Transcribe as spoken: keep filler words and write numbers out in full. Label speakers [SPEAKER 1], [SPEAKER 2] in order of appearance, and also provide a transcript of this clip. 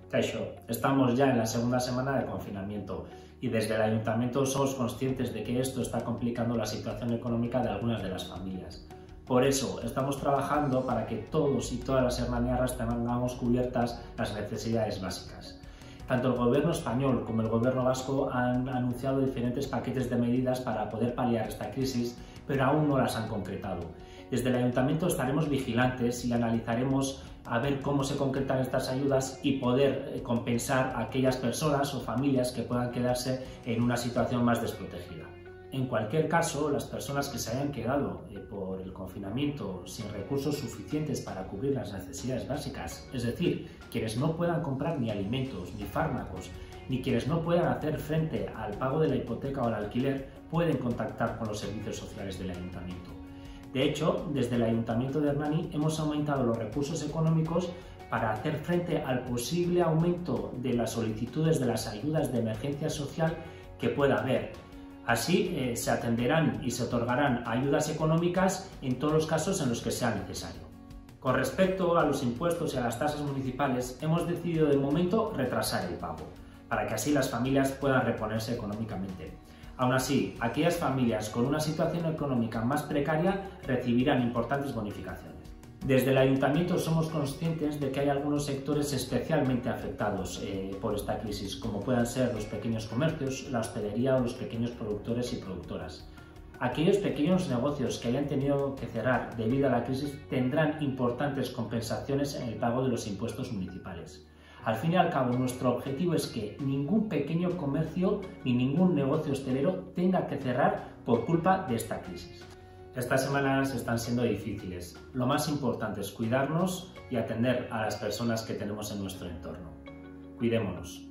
[SPEAKER 1] Kaixo, estamos ya en la segunda semana de confinamiento y desde el Ayuntamiento somos conscientes de que esto está complicando la situación económica de algunas de las familias. Por eso estamos trabajando para que todos y todas las hermaniarras tengamos cubiertas las necesidades básicas. Tanto el Gobierno español como el Gobierno vasco han anunciado diferentes paquetes de medidas para poder paliar esta crisis, pero aún no las han concretado. Desde el Ayuntamiento estaremos vigilantes y analizaremos a ver cómo se concretan estas ayudas y poder compensar a aquellas personas o familias que puedan quedarse en una situación más desprotegida. En cualquier caso, las personas que se hayan quedado eh, por el confinamiento sin recursos suficientes para cubrir las necesidades básicas, es decir, quienes no puedan comprar ni alimentos, ni fármacos, ni quienes no puedan hacer frente al pago de la hipoteca o al alquiler, pueden contactar con los servicios sociales del Ayuntamiento. De hecho, desde el Ayuntamiento de Hernani hemos aumentado los recursos económicos para hacer frente al posible aumento de las solicitudes de las ayudas de emergencia social que pueda haber. Así eh, se atenderán y se otorgarán ayudas económicas en todos los casos en los que sea necesario. Con respecto a los impuestos y a las tasas municipales, hemos decidido de momento retrasar el pago, para que así las familias puedan reponerse económicamente. Aún así, aquellas familias con una situación económica más precaria recibirán importantes bonificaciones. Desde el Ayuntamiento somos conscientes de que hay algunos sectores especialmente afectados eh, por esta crisis, como puedan ser los pequeños comercios, la hostelería o los pequeños productores y productoras. Aquellos pequeños negocios que hayan tenido que cerrar debido a la crisis tendrán importantes compensaciones en el pago de los impuestos municipales. Al fin y al cabo, nuestro objetivo es que ningún pequeño comercio ni ningún negocio hostelero tenga que cerrar por culpa de esta crisis. Estas semanas están siendo difíciles. Lo más importante es cuidarnos y atender a las personas que tenemos en nuestro entorno. Cuidémonos.